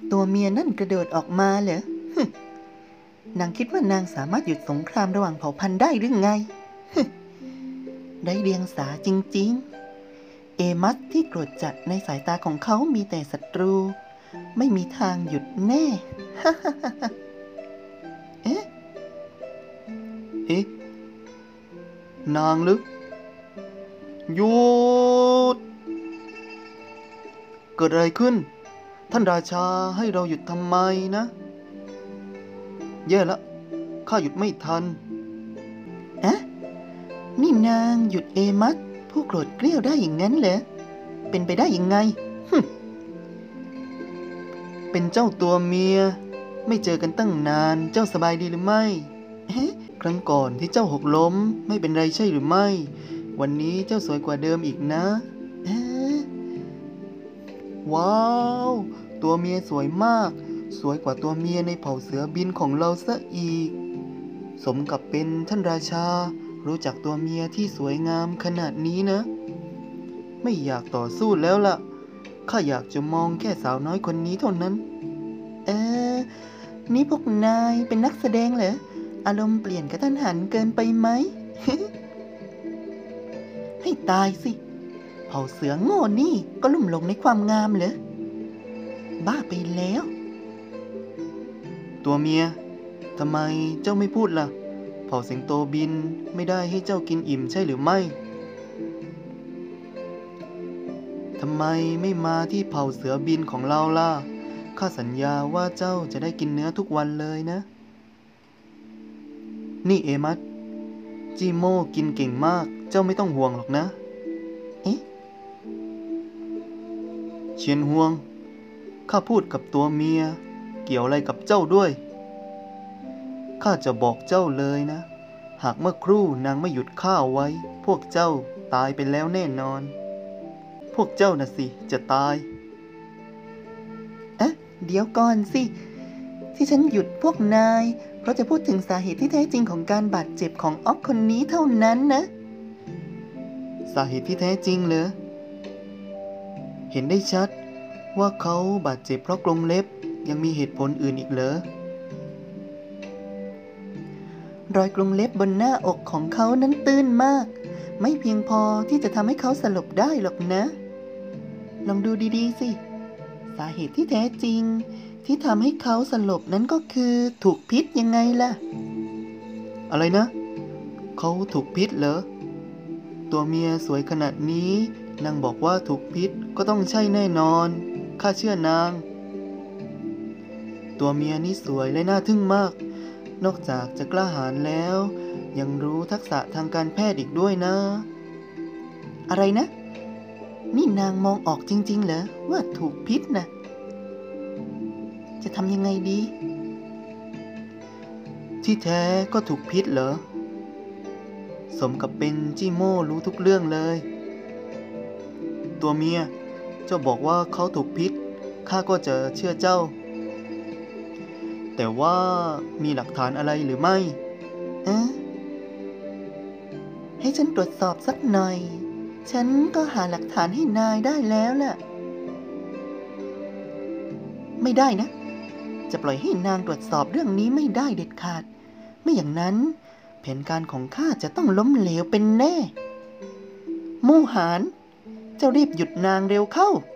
ตัวเมียนั่นกระโดดออกมาเหรอ นางคิดว่านางสามารถหยุดสงครามระหว่างเผ่าพันธุ์ได้หรือไง ได้เดียงสาจริงๆ เอมัสที่โกรธจัดในสายตาของเขามีแต่ศัตรูไม่มีทางหยุดแน่ เอ๊ะนางลึกหยุดเกิดอะไรขึ้นท่านราชาให้เราหยุดทำไมนะแย่ละข้าหยุดไม่ทันนี่นางหยุดเอมัสผู้โกรธเกรี้ยวได้อย่างนั้นเหรอเป็นไปได้ยังไงเป็นเจ้าตัวเมียไม่เจอกันตั้งนานเจ้าสบายดีหรือไม่ครั้งก่อนที่เจ้าหกล้มไม่เป็นไรใช่หรือไม่วันนี้เจ้าสวยกว่าเดิมอีกนะว้าวตัวเมียสวยมากสวยกว่าตัวเมียในเผ่าเสือบินของเราซะอีกสมกับเป็นท่านราชารู้จักตัวเมียที่สวยงามขนาดนี้นะไม่อยากต่อสู้แล้วล่ะข้าอยากจะมองแค่สาวน้อยคนนี้เท่านั้นนี่พวกนายเป็นนักแสดงเหรออารมณ์เปลี่ยนกระทันหันเกินไปไหม ให้ตายสิเผ่าเสือโง่นี่ก็ลุ่มหลงในความงามเหรอบ้าไปแล้วตัวเมียทำไมเจ้าไม่พูดล่ะเผ่าสิงโตบินไม่ได้ให้เจ้ากินอิ่มใช่หรือไม่ทำไมไม่มาที่เผ่าเสือบินของเราล่ะข้าสัญญาว่าเจ้าจะได้กินเนื้อทุกวันเลยนะนี่เอมัสจิโม่กินเก่งมากเจ้าไม่ต้องห่วงหรอกนะเชียนฮวงข้าพูดกับตัวเมียเกี่ยวอะไรกับเจ้าด้วยข้าจะบอกเจ้าเลยนะหากเมื่อครู่นางไม่หยุดข้าไว้พวกเจ้าตายไปแล้วแน่นอนพวกเจ้าน่ะสิจะตายเดี๋ยวก่อนสิที่ฉันหยุดพวกนายเพราะจะพูดถึงสาเหตุที่แท้จริงของการบาดเจ็บของอ๊อกคนนี้เท่านั้นนะสาเหตุที่แท้จริงเหรอเห็นได้ชัดว่าเขาบาดเจ็บเพราะกรงเล็บยังมีเหตุผลอื่นอีกเหรอรอยกรงเล็บบนหน้าอกของเขานั้นตื้นมากไม่เพียงพอที่จะทำให้เขาสลบได้หรอกนะลองดูดีๆสิสาเหตุที่แท้จริงที่ทำให้เขาสลบนั้นก็คือถูกพิษยังไงล่ะอะไรนะเขาถูกพิษเหรอตัวเมียสวยขนาดนี้นางบอกว่าถูกพิษก็ต้องใช่แน่นอนข้าเชื่อนางตัวเมียนี่สวยและน่าทึ่งมากนอกจากจะกล้าหาญแล้วยังรู้ทักษะทางการแพทย์อีกด้วยนะอะไรนะนี่นางมองออกจริงๆเหรอว่าถูกพิษนะจะทำยังไงดีที่แท้ก็ถูกพิษเหรอสมกับเป็นจิโม่รู้ทุกเรื่องเลยตัวเมียเจ้าบอกว่าเขาถูกพิษข้าก็จะเชื่อเจ้าแต่ว่ามีหลักฐานอะไรหรือไม่ให้ฉันตรวจสอบสักหน่อยฉันก็หาหลักฐานให้นายได้แล้วล่ะไม่ได้นะจะปล่อยให้นางตรวจสอบเรื่องนี้ไม่ได้เด็ดขาดไม่อย่างนั้นแผนการของข้าจะต้องล้มเหลวเป็นแน่มู่หานเจ้ารีบหยุดนางเร็วเข้า